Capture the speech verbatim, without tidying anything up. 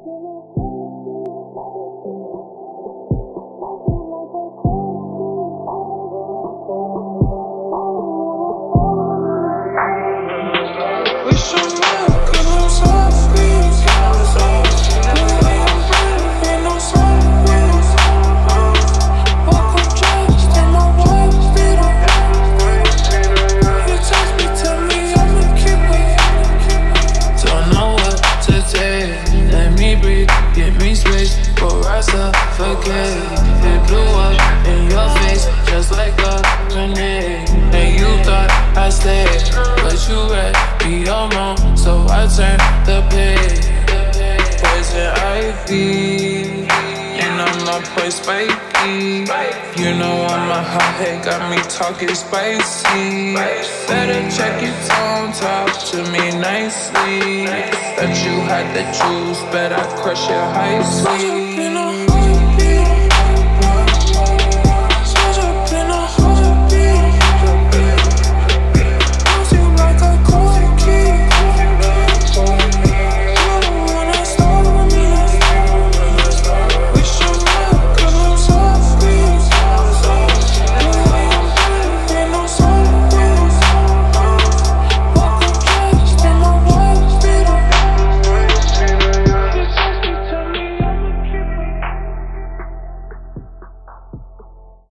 It blew up in your face just like a grenade. And you thought I stayed, but you read me your wrong, so I turned the page. Poison ivy, and I'm not play spiky. You know I'm a hothead, got me talking spicy. Better check your tone, talk to me nicely. That you had the juice, bet I crush your high sweet.